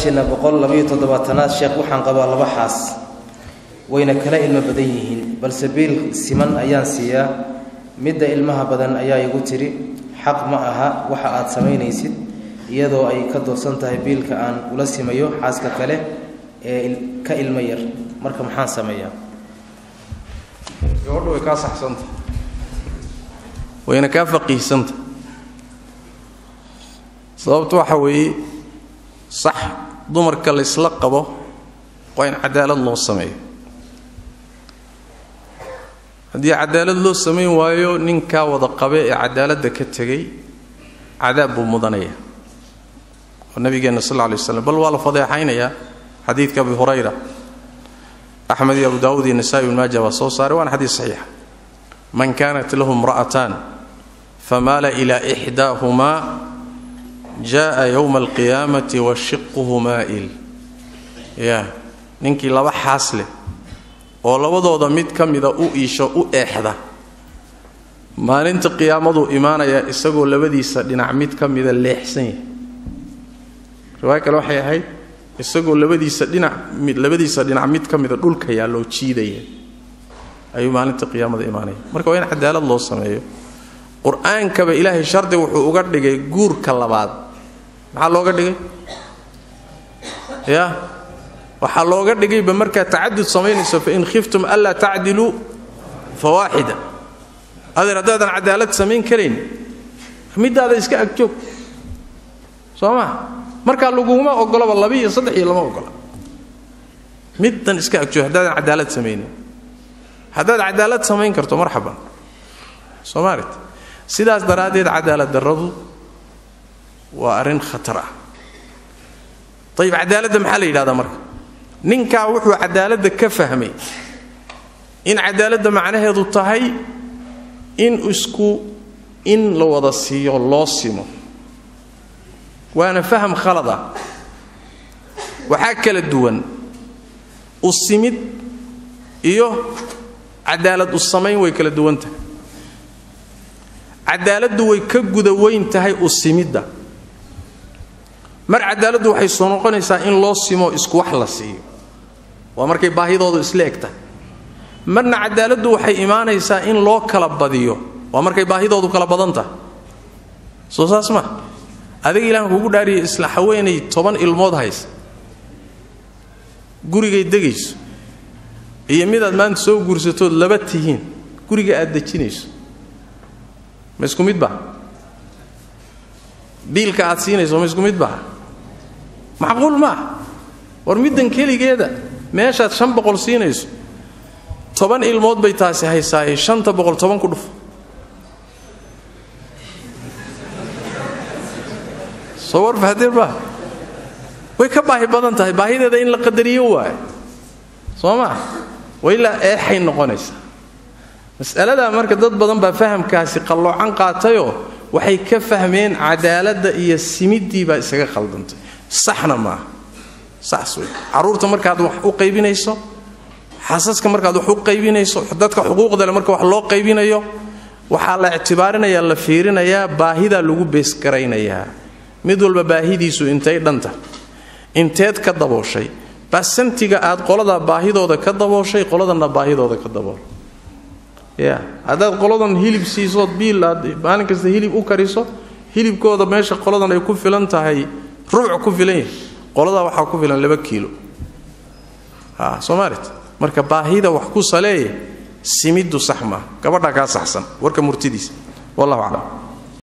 su-aasheena 127 sheekh waxaan qabaa laba xaas wayna kala ilmo badan yihiin balse biil siman ayaan siiyaa midda ilmaha badan ayaa igu tiri xaq ma aha waxa aad samaynaysid iyadoo ay ka doorsan tahay biilka aan ula simayo xaaska kale ee ka ilmo yar marka maxaan sameeyaa gabadhu way ka saxsanta wayna ka faqiisanta sababtu waxa weeye صح dumarka la isla qabo waa in cadaalad loo sameeyo hadii cadaalad loo sameeyo waayo ninka wada qabe ee cadaaladda ka tagay cadaab buu mudanaya nabigeena sallallahu alayhi wasallam bal wala fadeexaynaya xadiidka Abu Hurayra Ahmad iyo Abu Daawud iyo Nasa'i ibn Majah waa soo saaray waa xadiis saxiix man kanat lahum ra'atan famala ila ihdahuma جاء يوم القيامة وشقه مائل يا نينكي لبا حاسله oo labadooda mid kamida u iisho u eexda maalinta qiyaamadu iimaanaya isagoo labadiisa dhinac mid kamida leexsan yahay riwaayad kale waxay ahayd isagoo labadiisa dhinac mid kamida dhulka yaa loo jiidaya ayuu maalinta qiyaamada iimaanaya marka waa in cadaalad loo sameeyo quraanka ba ilaahay shardi wuxuu uga dhigay guurka labaad maxaa looga dhigay ya waxa looga dhigay ba marka tacaddud sameynayso fa in khiftum alla ta'dilu fawahida adeeradan cadaalad sameyn kareen midaada iska agjoog sooma marka laguma ogolaba 2 iyo 3 iyo lama ogola midan iska agjoog hadadan cadaalad sameyn hadad cadaalad sameyn karto marxaban Soomaaliyeed sidaas daraadeed cadaalad darradu waa arin khatar ah طيب cadaaladda maxaa la yiraahdaa marka ninka wuxuu cadaaladda ka fahmay in cadaaladda macnaheedu tahay in la wada siiyo loo simo waana faham khalada waxa kala duwan u simid iyo cadaalad u sameyn way kala duwan tahay cadaaladdu way ka guda weyn tahay u simidda mar cadaaladdu waxay soo noqonaysaa in loo simo isku wax la siiyo waa markay baahidoodu isla egtahay marna cadaaladdu waxay iimaanaysaa in loo kala badiyo waa markay baahidoodu kala badan tahay soo saasma adiga ilaahay kugu dhaariyay isla haweenay 10 ilmood haysa gurigay degayso iyo midaad maanta soo guursato laba tihiin guriga aad dejinayso ma isku mid ba biilka aad siinayso ma isku mid ba macquul ma war midan kaligeeda meeshaad 500 siinayso 10 ilmood bay taasi haysaa 510 ku dhuf sawir fahdir ba way ka baahi badan tahay baahideeda in la qadariyo waay sooma wayla eexay noqonaysa mas'alada marka dad badan ba fahamkaasi qaloocan qaatayo waxay ka fahmeen cadaaladda iyo simidii ba isaga khaldantay saxna ma sax way caruurta markaad wax u qaybinayso xasaska markaad wax u qaybinayso dadka xuquuqda leh marka wax loo qaybinayo waxa la ictibaarinaya la fiirinaya baahida lagu bees gareynaya mid walba baahidiisu intay dhanta inteed ka dabooshay basantiga aad qolada baahidooda ka dabooshay qoladana baahidooda ka dabool ya hadaad qoladan hilib siiso biil aad maalin kasta hilib u kariso hilibkooda meesha qoladan ay ku filan tahay ruuc ku filan qolada waxa ku filan 2 kiilo Soomaaliyeed marka baahida wax ku saleeyay simiddu saxma gabadha ka saxsan warka murtidiis wallahu a'lam